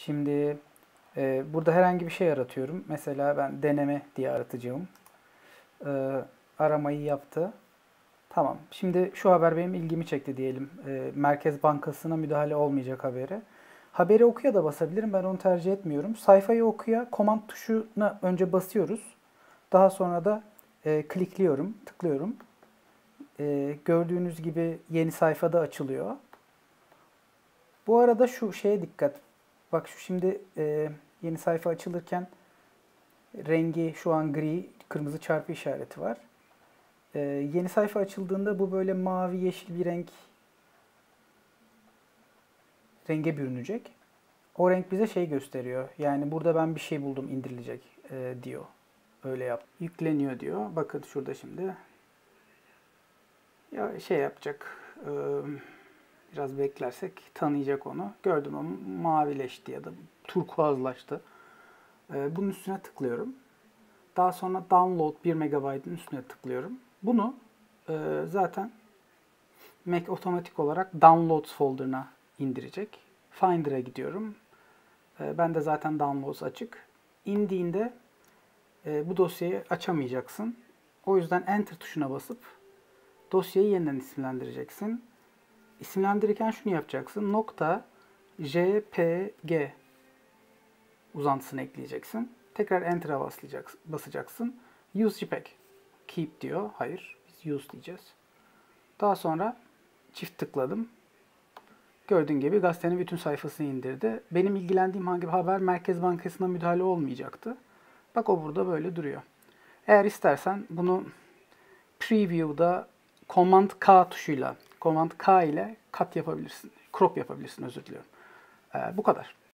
Şimdi burada herhangi bir şey aratıyorum. Mesela ben deneme diye aratacağım. Aramayı yaptı. Tamam. Şimdi şu haber benim ilgimi çekti diyelim. Merkez Bankası'na müdahale olmayacak haberi. Haberi okuya da basabilirim. Ben onu tercih etmiyorum. Sayfayı okuya command tuşuna önce basıyoruz. Daha sonra da klikliyorum, tıklıyorum. Gördüğünüz gibi yeni sayfada açılıyor. Bu arada şu şeye dikkat. Bak şu şimdi yeni sayfa açılırken rengi şu an gri, kırmızı çarpı işareti var. Yeni sayfa açıldığında bu böyle mavi yeşil bir renge bürünecek. O renk bize şey gösteriyor. Yani burada ben bir şey buldum indirilecek diyor. Öyle yap. Yükleniyor diyor. Bakın şurada şimdi. Ya şey yapacak. Biraz beklersek tanıyacak onu. Gördüm ama mavileşti ya da turkuazlaştı. Bunun üstüne tıklıyorum. Daha sonra download 1 MB'ın üstüne tıklıyorum. Bunu zaten Mac otomatik olarak downloads folder'ına indirecek. Finder'a gidiyorum. Ben de zaten downloads açık. İndiğinde bu dosyayı açamayacaksın. O yüzden enter tuşuna basıp dosyayı yeniden isimlendireceksin. İsimlendirirken şunu yapacaksın. .jpg uzantısını ekleyeceksin. Tekrar enter'a basacaksın. Use JPEG. Keep diyor. Hayır. Biz use diyeceğiz. Daha sonra çift tıkladım. Gördüğün gibi gazetenin bütün sayfasını indirdi. Benim ilgilendiğim hangi haber Merkez Bankası'na müdahale olmayacaktı. Bak o burada böyle duruyor. Eğer istersen bunu Preview'da Command K tuşuyla, Command K ile cut yapabilirsin. Crop yapabilirsin, özür diliyorum. Bu kadar.